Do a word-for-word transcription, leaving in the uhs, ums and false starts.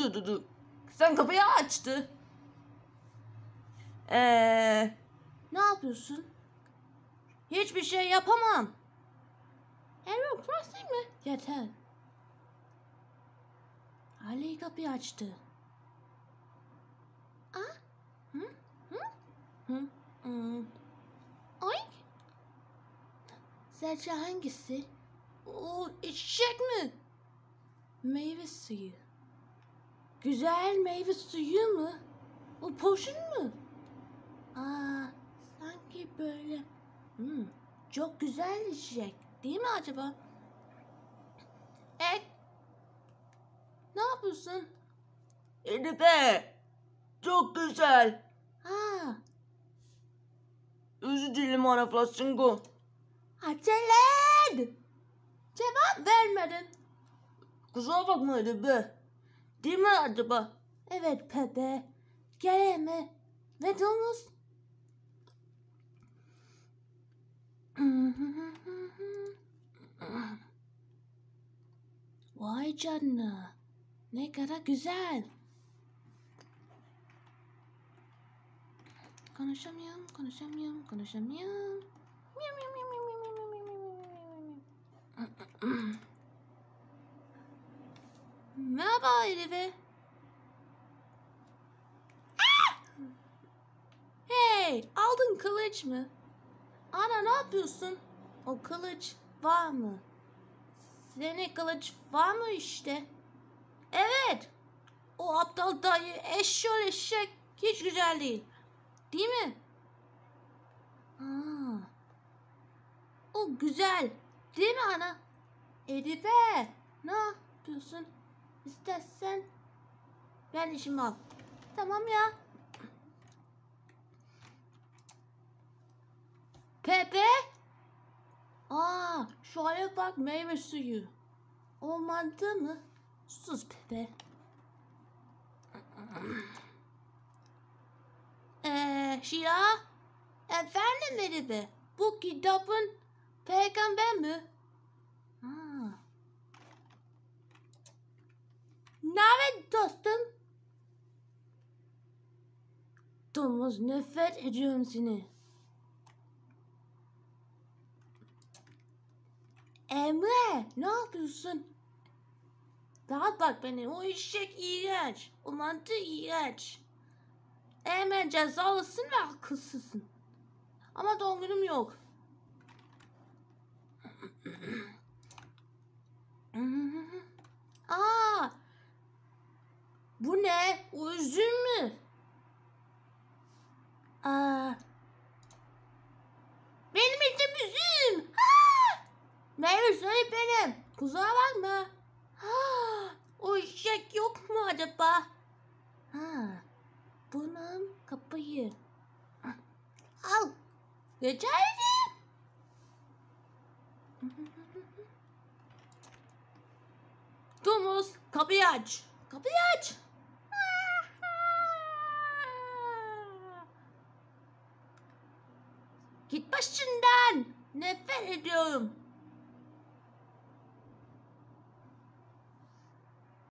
dur dur dur. Sen kapıyı açtı. Eee ne yapıyorsun? Hiçbir şey yapamam. Animal Crossing mi? Yeter. Ali kapıyı açtı. Ah? Hı? Hı? Hı? Hı? Oink. Sence hangisi? O eşek mi? Meyve suyu. Güzel meyve suyu mu? O potion mu? Aa, sanki böyle. Hmm, çok güzel içecek. Değil mi acaba? Ek. Ne yapıyorsun? Edibe. Çok güzel. Ha. Özür dilerim ana Flasingo. Acele et. Cevap vermedin. Kusura bakma Edibe. Değil mi acaba? Evet Pepe. Geleme. Ve domuz. Vay canına. Ne kadar güzel. Konuşamıyorum, konuşamıyorum, konuşamıyorum. Miyav, miyav, miyav, miyav, miyav, miyav, miyav, miyav. Merhaba Elife. Hey, aldın kılıç mı? Ana ne yapıyorsun? O kılıç var mı? Senin kılıç var mı işte? Evet. O aptal dayı eşşol eşek hiç güzel değil. Değil mi? Aa, o güzel. Değil mi ana? Edibe, ne yapıyorsun? İstersen ben işimi al. Tamam ya. Pepe? Aa, şöyle bak meyve suyu. Olmadı mı? Sus Pepe. Eee Şia? Efendim Edibe? Bu kitabın peygamber mi? Ha. Navet dostum. Domuz nefret ediyorum seni. Emre ne yapıyorsun? Rahat bak beni. O eşek iğrenç. O mantı iğrenç. Emre cezalısın ve akılsızsın. Ama doğum günüm yok. Aa, bu ne? O üzüm mü? Aa, benim için üzüm. Ha! Meyve suyu benim. Kusura bakma. Ha, o eşek yok mu acaba? Ha, bunun kapıyı. Al. Rica ederim. Domuz kapıyı aç. Kapıyı aç. Git başından. Nefret ediyorum.